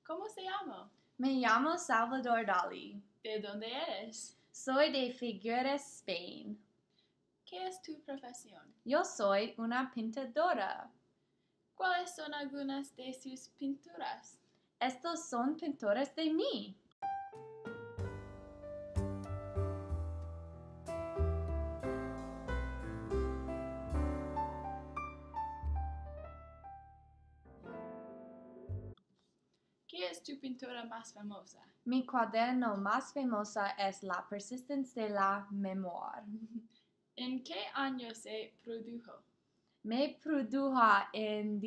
¿Cómo se llama? Me llamo Salvador Dalí. ¿De dónde eres? Soy de Figueres, Spain. ¿Qué es tu profesión? Yo soy una pintadora. ¿Cuáles son algunas de sus pinturas? Estos son pinturas de mí. ¿Qué es tu pintura más famosa? Mi cuaderno más famosa es La persistencia de la memoria. ¿En qué año se produjo? Me produjo en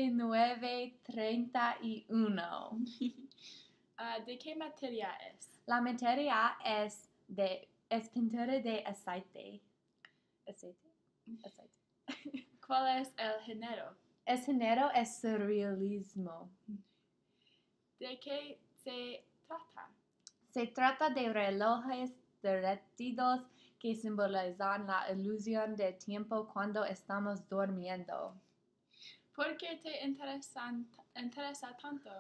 1931. ¿De qué materia es? La materia es pintura de aceite. Aceite. ¿Cuál es el género? El género es surrealismo. ¿De qué se trata? Se trata de relojes derretidos que simbolizan la ilusión del tiempo cuando estamos durmiendo. ¿Por qué te interesa tanto?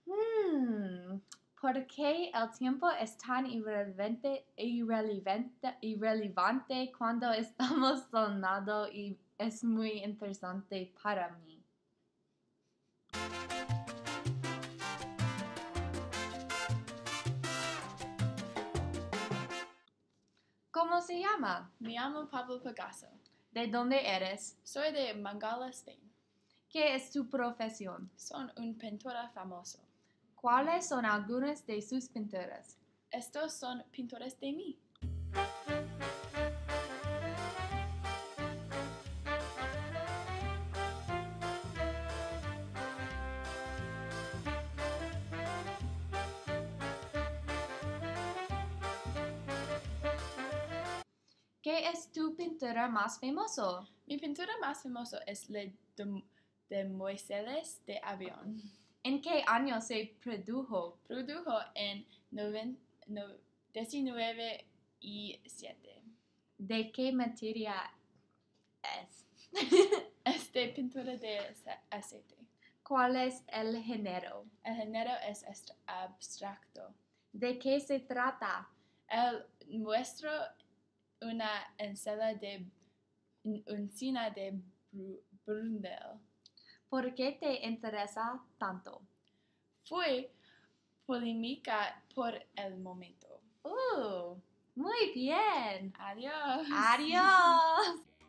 Porque el tiempo es tan irrelevante cuando estamos soñando y es muy interesante para mí. ¿Cómo se llama? Me llamo Pablo Picasso. ¿De dónde eres? Soy de Mangala, Spain. ¿Qué es tu profesión? Soy un pintor famoso. ¿Cuáles son algunas de sus pinturas? Estos son pintores de mí. ¿Qué es tu pintura más famoso? Mi pintura más famosa es la de Moisés de avión. ¿En qué año se produjo? Produjo en 1907. ¿De qué materia es? Es de pintura de aceite. ¿Cuál es el género? El género es abstracto. ¿De qué se trata? Él muestra una encina de Brunel. ¿Por qué te interesa tanto? Fue polémica por el momento. Muy bien. Adiós. Adiós.